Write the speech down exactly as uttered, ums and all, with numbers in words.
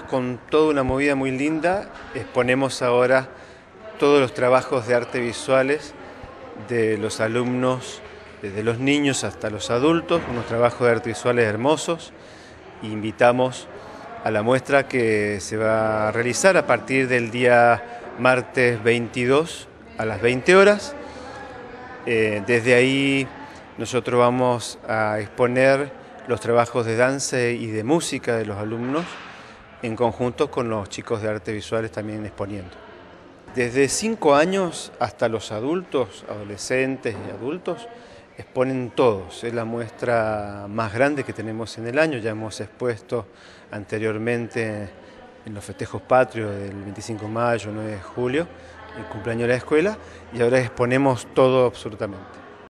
con toda una movida muy linda. Exponemos ahora todos los trabajos de arte visuales de los alumnos, desde los niños hasta los adultos, unos trabajos de arte visuales hermosos. Invitamos a la muestra que se va a realizar a partir del día martes veintidós a las veinte horas. Eh, desde ahí nosotros vamos a exponer los trabajos de danza y de música de los alumnos en conjunto con los chicos de artes visuales también exponiendo. Desde cinco años hasta los adultos, adolescentes y adultos, exponen todos. Es la muestra más grande que tenemos en el año. Ya hemos expuesto anteriormente en los festejos patrios del veinticinco de mayo, nueve de julio, el cumpleaños de la escuela, y ahora exponemos todo absolutamente.